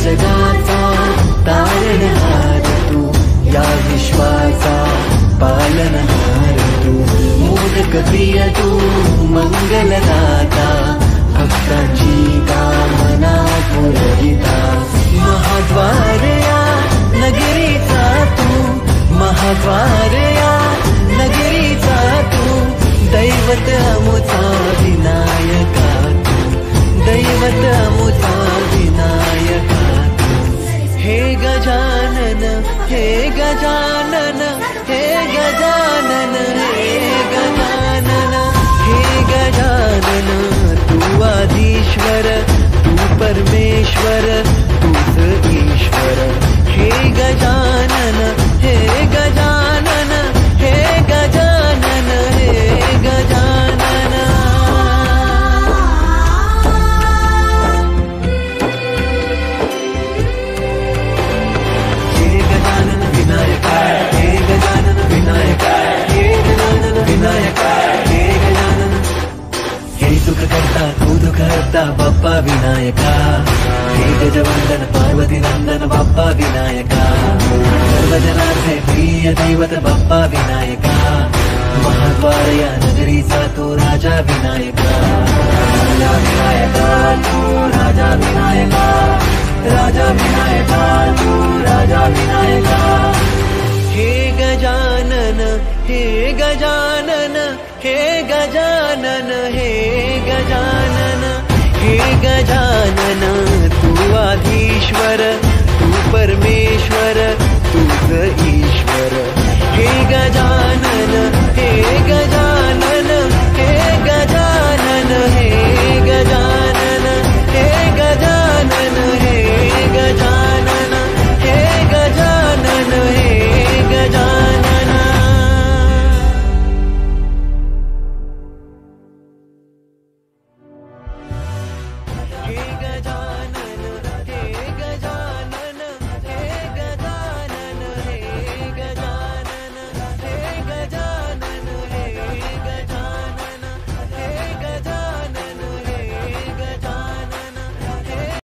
जगाचा तारणहार तू, या विश्वाचा पालनहार तू, मोदक प्रिय तू मंगलदाता, भक्तांची कामना पुरविता, महाद्वार या नगरीचा तू, महाद्वार या नगरीचा तू, दैवत अमुचा विनायका तू, दैवत अमुचा विनायका तू, हे गजानन हे गजानन हे गजानन हे गजानन हे गजानन, तू आदिश्वर तू परमेश्वर तूच ईश्वर, हे गजानन हे गजानन हे गजानन हे गजानन। हे गजानन विनायका, हे गजानन विनायका, हे गजानन विनायका, हे गजानन, हे सुख करता तू दुख हरता बाप्पा विनायका, हे गजवंदन पार्वती नंदन बाप्पा विनायका, सर्वजनांचे प्रिय दैवत बाप्पा विनायका, महाद्वार या नगरीचा तू राजा विनायका, राजा विनायका तू राजा विनायका, राजा विनायका तू राजा विनायका, हे गजानन हे गजानन हे गजानन हे गजानन हे गजानन, तू आधीश्वर तू परमेश्वर तूच ईश्वर, हे गजानन हे गजानन।